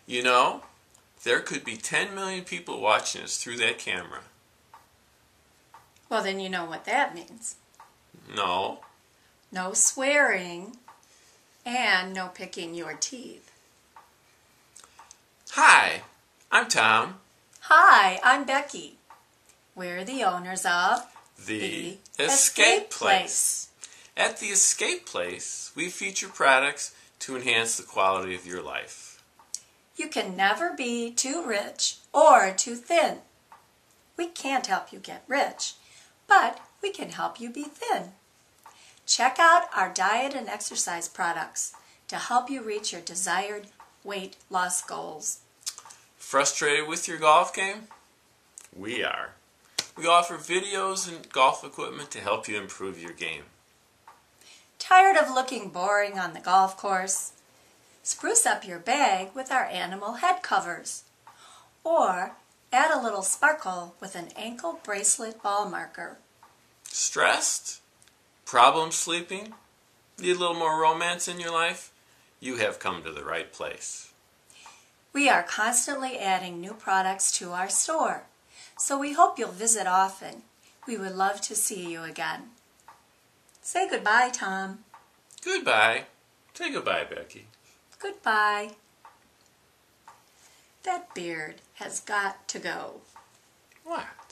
You know, there could be 10 million people watching us through that camera. Well, then you know what that means. No. No swearing and no picking your teeth. Hi, I'm Tom. Hi, I'm Becky. We're the owners of The Escape Place. At the Escape Place, we feature products to enhance the quality of your life. You can never be too rich or too thin. We can't help you get rich, but we can help you be thin. Check out our diet and exercise products to help you reach your desired weight loss goals. Frustrated with your golf game? We are. We offer videos and golf equipment to help you improve your game. Tired of looking boring on the golf course? Spruce up your bag with our animal head covers. Or add a little sparkle with an ankle bracelet ball marker. Stressed? Problem sleeping? Need a little more romance in your life? You have come to the right place. We are constantly adding new products to our store, so we hope you'll visit often. We would love to see you again. Say goodbye, Tom. Goodbye. Say goodbye, Becky. Goodbye. That beard has got to go. What?